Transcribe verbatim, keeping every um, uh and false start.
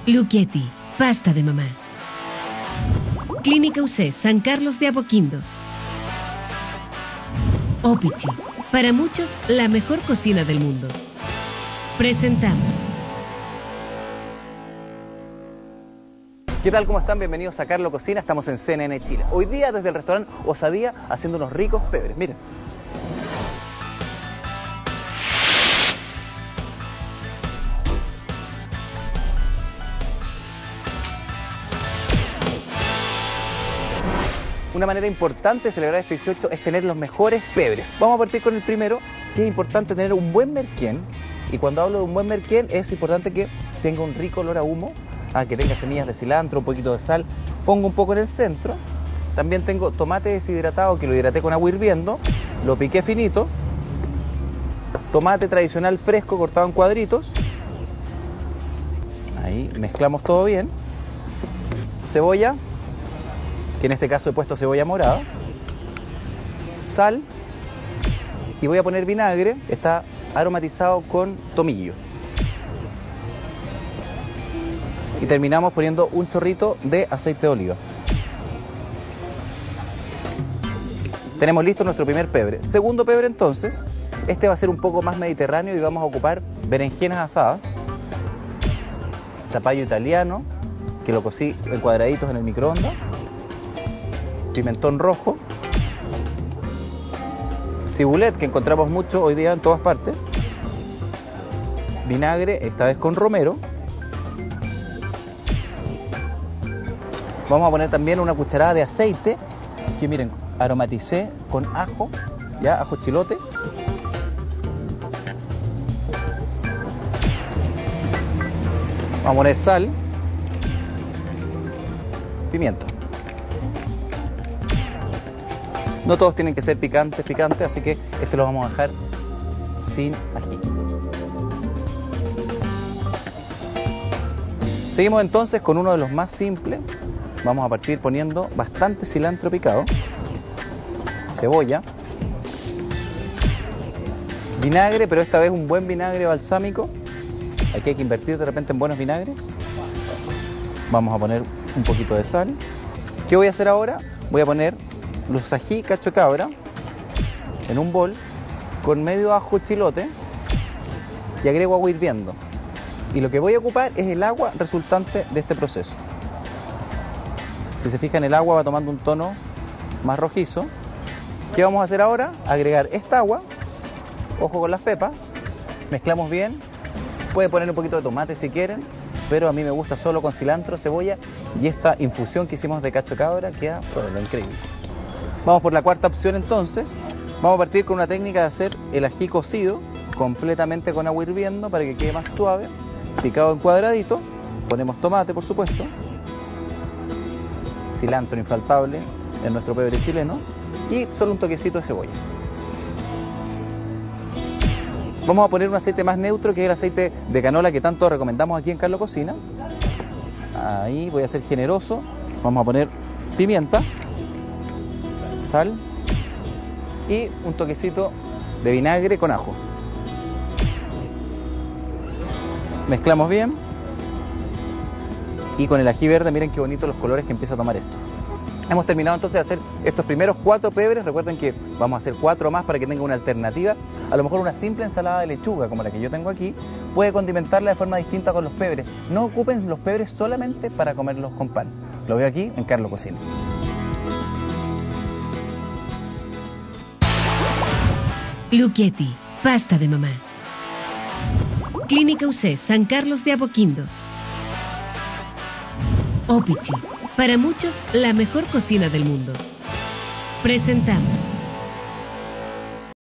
Lucchetti, pasta de mamá. Clínica U C San Carlos de Apoquindo. Opichi, para muchos la mejor cocina del mundo. Presentamos. ¿Qué tal? ¿Cómo están? Bienvenidos a Carlo Cocina. Estamos en C N N Chile. Hoy día desde el restaurante Osadía haciendo unos ricos pebres. Miren. Una manera importante de celebrar este dieciocho es tener los mejores pebres. Vamos a partir con el primero, que es importante tener un buen merquén. Y cuando hablo de un buen merquén es importante que tenga un rico olor a humo, a que tenga semillas de cilantro, un poquito de sal. Pongo un poco en el centro. También tengo tomate deshidratado que lo hidraté con agua hirviendo, lo piqué finito. Tomate tradicional fresco cortado en cuadritos. Ahí mezclamos todo bien. Cebolla, que en este caso he puesto cebolla morada, sal, y voy a poner vinagre, está aromatizado con tomillo. Y terminamos poniendo un chorrito de aceite de oliva. Tenemos listo nuestro primer pebre. Segundo pebre entonces, este va a ser un poco más mediterráneo y vamos a ocupar berenjenas asadas, zapallo italiano, que lo cocí en cuadraditos en el microondas, pimentón rojo, cibulet, que encontramos mucho hoy día en todas partes, vinagre, esta vez con romero. Vamos a poner también una cucharada de aceite, que miren, aromaticé con ajo, ya, ajo chilote. Vamos a poner sal, pimienta. No todos tienen que ser picantes, picantes, así que este lo vamos a dejar sin ají. Seguimos entonces con uno de los más simples. Vamos a partir poniendo bastante cilantro picado, cebolla, vinagre, pero esta vez un buen vinagre balsámico. Aquí hay que invertir de repente en buenos vinagres. Vamos a poner un poquito de sal. ¿Qué voy a hacer ahora? Voy a poner los ají cacho cabra en un bol con medio ajo chilote y agrego agua hirviendo. Y lo que voy a ocupar es el agua resultante de este proceso. Si se fijan, el agua va tomando un tono más rojizo. ¿Qué vamos a hacer ahora? Agregar esta agua, ojo con las pepas, mezclamos bien. Puede poner un poquito de tomate si quieren, pero a mí me gusta solo con cilantro, cebolla y esta infusión que hicimos de cacho cabra queda bueno, increíble. Vamos por la cuarta opción entonces. Vamos a partir con una técnica de hacer el ají cocido completamente con agua hirviendo para que quede más suave, picado en cuadradito. Ponemos tomate, por supuesto, cilantro infaltable en nuestro pebre chileno y solo un toquecito de cebolla. Vamos a poner un aceite más neutro, que es el aceite de canola que tanto recomendamos aquí en Carlo Cocina. Ahí voy a ser generoso. Vamos a poner pimienta, sal y un toquecito de vinagre con ajo. Mezclamos bien. Y con el ají verde, miren qué bonito los colores que empieza a tomar esto. Hemos terminado entonces de hacer estos primeros cuatro pebres. Recuerden que vamos a hacer cuatro más para que tengan una alternativa. A lo mejor una simple ensalada de lechuga, como la que yo tengo aquí, puede condimentarla de forma distinta con los pebres. No ocupen los pebres solamente para comerlos con pan. Lo veo aquí en Carlo Cocina. Lucchetti, pasta de mamá. Clínica U C San Carlos de Apoquindo. Opichi, para muchos la mejor cocina del mundo. Presentamos.